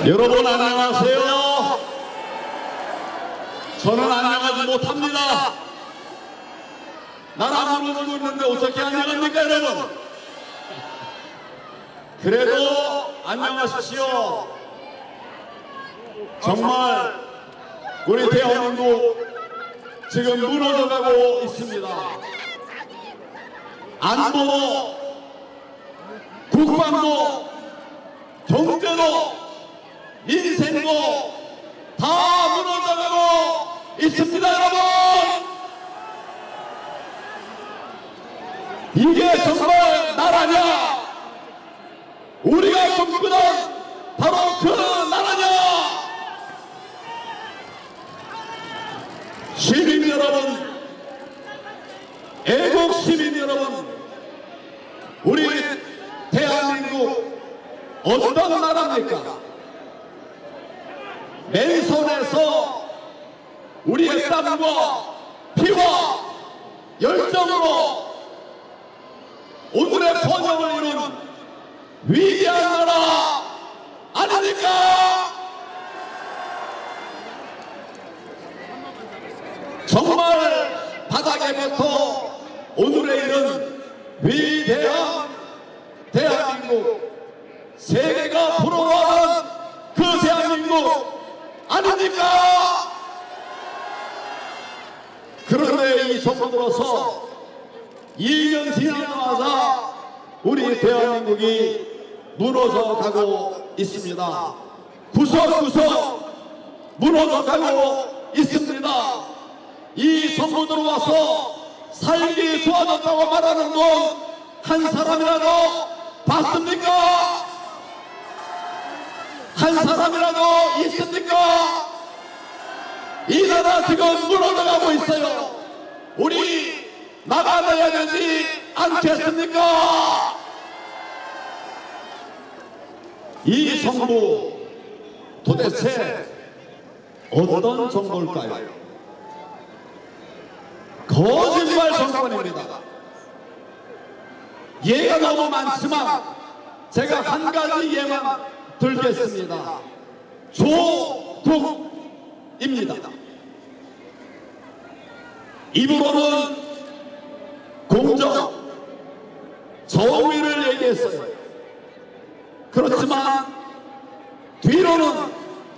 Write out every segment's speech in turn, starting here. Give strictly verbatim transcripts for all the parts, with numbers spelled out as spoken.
여러분 안녕하세요. 저는 안녕하지 못합니다. 나라 무너지고 있는데 어떻게 안녕합니까 여러분? 그래도 안녕하십시오. 정말 우리 대한민국 지금 무너져가고 있습니다. 안보, 국방도, 경제도, 민생도 다 무너져가고 있습니다 여러분. 이게 정말 나라냐? 우리가 꿈꾸던 바로 그 나라냐? 시민 여러분, 애국 시민 여러분, 우리 대한민국 어떤 나라입니까? 맨손에서 우리의 땀과 피와 열정으로 오늘의 번영을 이룬 위대한 나라 아닙니까? 정말 바닥에부터 오늘의 이른 위대한 대한민국, 세계가 부러워하는 그 대한민국 아닙니까? 그런데 이 정부 들어서 이 년 지나자마자 우리 대한민국이 무너져 가고 있습니다. 구석구석 무너져 가고 있습니다. 이 정부 들어와서 살기 좋아졌다고 말하는 분 한 사람이라도 봤습니까? 한 사람이라도 있습니까? 이 나라 지금 무너져가고 있어요. 우리 나가야 되지 않겠습니까? 이 정부 도대체 어떤 정부일까요? 거짓말 정권입니다. 예가 너무 많지만 제가 한 가지 예만 들겠습니다. 조국입니다. 입으로는 공정, 정의를 얘기했어요. 그렇지만 뒤로는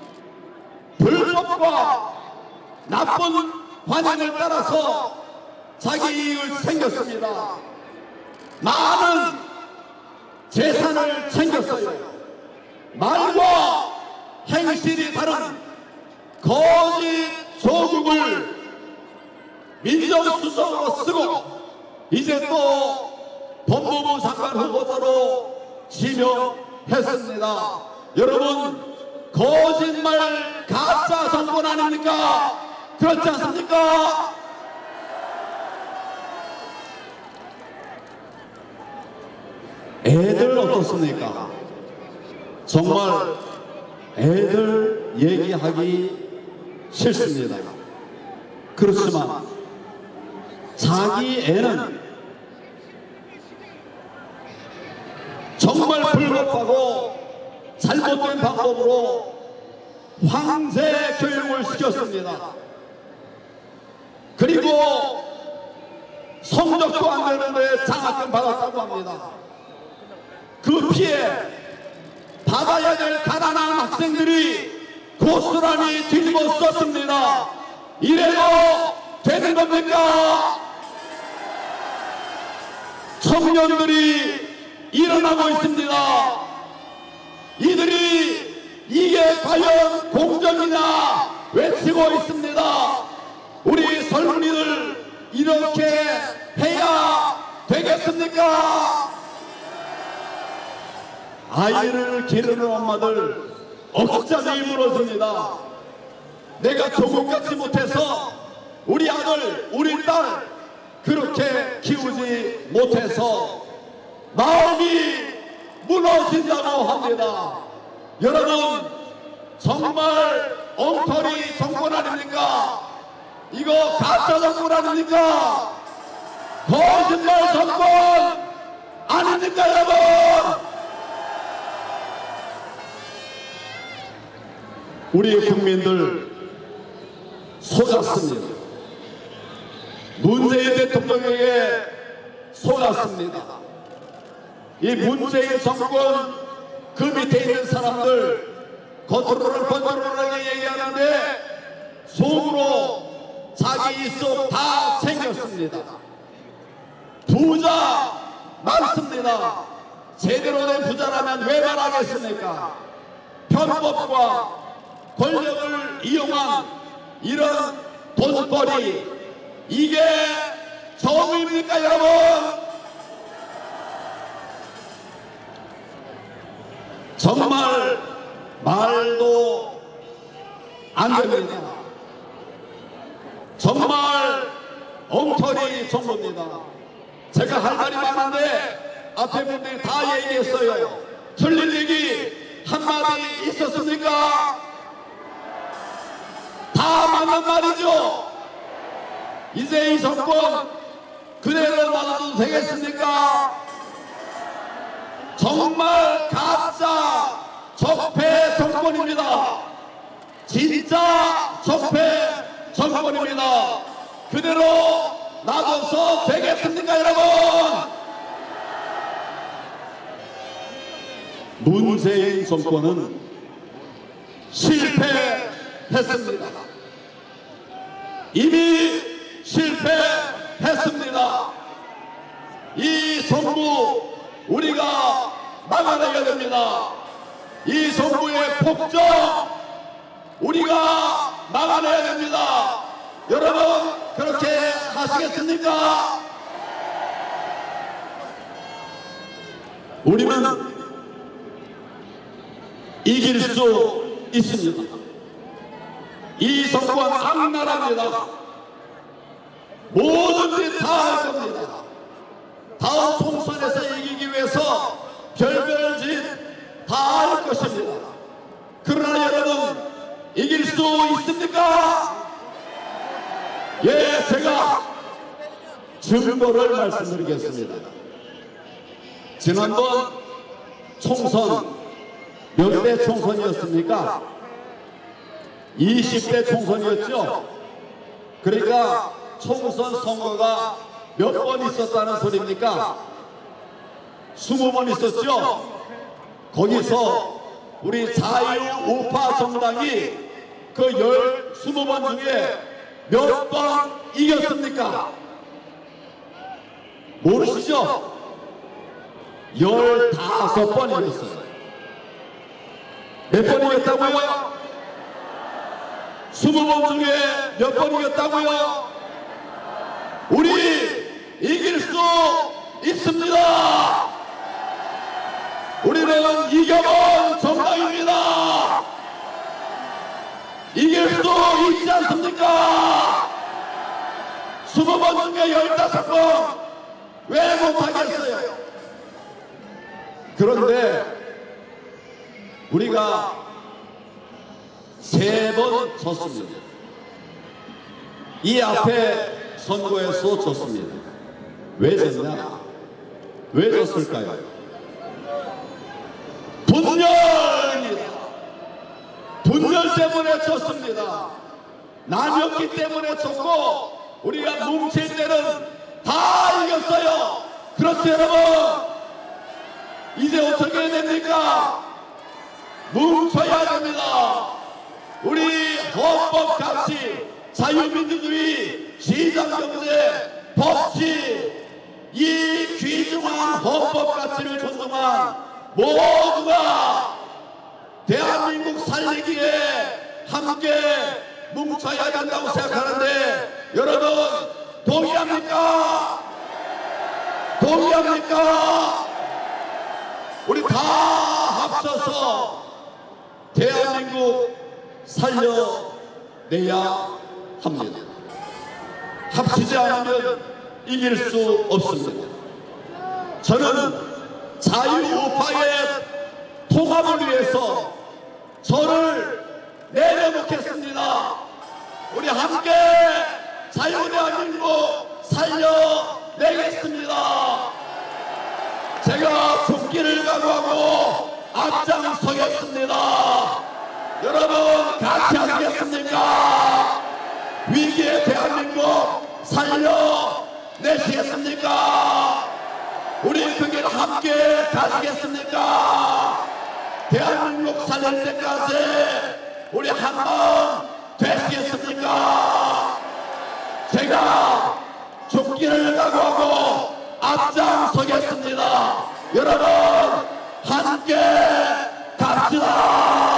불법과 나쁜 관행을 따라서 자기 이익을 챙겼습니다. 많은 재산을 챙겼어요. 말과 행실이 다른 거짓 조국을 민정수석으로 쓰고 이제 또 법무부 장관 후보자로 지명했습니다. 여러분, 거짓말 가짜 정권 아닙니까? 그렇지 않습니까? 애들 어떻습니까? 정말 애들 얘기하기 싫습니다. 그렇지만 자기 애는 정말 불법하고 잘못된 방법으로 황제 교육을 시켰습니다. 그리고 성적도 안 되는데 장학금 받았다고 합니다. 그 피해 받아야 될 가난한 학생들이 고스란히 뒤집어 썼습니다. 이래도 되는 겁니까? 청년들이 일어나고 있습니다. 이들이 이게 과연 공정이냐 외치고 있습니다. 우리 젊은이들 이렇게 해야 되겠습니까? 아이를 기르는 엄마들 억장이 무너집니다. 내가 조국같이 못해서 우리 아들, 우리 딸 그렇게 키우지 못해서 마음이 무너진다고 합니다. 여러분, 정말 엉터리 정권 아닙니까? 이거 가짜 정권 아닙니까? 거짓말 정권 아닙니까 여러분? 우리 국민들 속았습니다. 문재인 대통령에게 속았습니다. 이 문재인 정권 그 밑에 있는 사람들 겉으로는 번거로하게 얘기하는데 속으로 자기 입속 다 챙겼습니다. 부자 많습니다. 제대로 된 부자라면 왜 말하겠습니까? 편법과 권력을 이용한 이런 돈벌이, 이게 정의입니까 여러분? 정말 말도 안 됩니다. 정말 엉터리 정부입니다. 제가 할 말이 많은데 앞에 분들이 다 얘기했어요. 틀린 얘기 한마디 있었습니까? 다 맞는 말이죠. 이제 이 정권 그대로 놔둬도 되겠습니까? 정말 가짜 적폐 정권입니다. 진짜 적폐 정권입니다. 그대로 놔둬서 되겠습니까 여러분? 문재인 정권은 실패했습니다. 이미 실패했습니다. 이 정부 우리가 막아내야 됩니다. 이 정부의 폭정 우리가 막아내야 됩니다. 여러분 그렇게 하시겠습니까? 우리는 이길 수 있습니다. 이 정권 악랄합니다. 뭐든지 다 할 겁니다. 다음 총선에서 이기기 위해서 별별 짓 다 할 것입니다. 그러나 여러분 이길 수 있습니까? 예, 제가 증거를 말씀드리겠습니다. 지난번 총선 몇 대 총선이었습니까? 이십 대 총선이었죠. 그러니까 총선 선거가 몇 번 있었다는 소리입니까? 스무 번 있었죠. 거기서 우리 자유우파 정당이 그 열 스무 번 중에 몇 번 이겼습니까? 모르시죠? 열다섯 번 이겼어요. 몇 번 이겼다고요? 스무 번 중에 몇 번 이겼다고요? 우리 이길 수 있습니다. 우리는 이겨본 정당입니다. 이길 수 있지 않습니까? 스무 번 중에 열다섯 번 왜 못하겠어요? 그런데 우리가 세 번 졌습니다. 이 앞에 선거에서 졌습니다. 왜 졌냐? 왜 졌을까요? 분열입니다. 분열 때문에 졌습니다. 나뉘었기 때문에 졌고 우리가 뭉칠 때는 다 이겼어요. 그렇죠 여러분? 이제 어떻게 해야 됩니까? 뭉쳐야 됩니다. 우리 헌법 가치, 자유민주주의, 시장경제, 법치, 이 귀중한 헌법 가치를 존중한 모두가 대한민국 살리기에 함께 뭉쳐야 된다고 생각하는데 여러분 동의합니까? 동의합니까? 우리 다 합쳐서 대한민국 살려내야 합니다. 합치지 않으면 이길 수 없습니다. 저는 자유우파의 통합을 위해서 저를 내려놓겠습니다. 우리 함께 자유대한민국 살려내겠습니다. 제가 죽기를 각오하고 앞장서겠습니다. 여러분 같이 하시겠습니까? 위기의 대한민국 살려내시겠습니까? 우리 그 길 함께 가시겠습니까? 대한민국 살릴 때까지 우리 한마음 되시겠습니까? 제가 죽기를 각오하고 앞장서겠습니다. 여러분 함께 갑시다.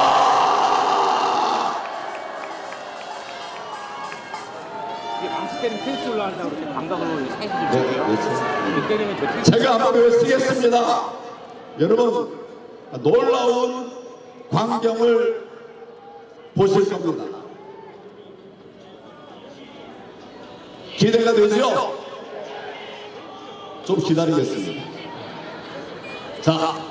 망치 때리면 텐스 올라간다고 그렇게 감각으로 사이즈 좀 주세요. 몇 때리면 저 텐스. 제가 한번 외치겠습니다. 여러분 놀라운 광경을 보실 겁니다. 기대가 되죠? 좀 기다리겠습니다. 자.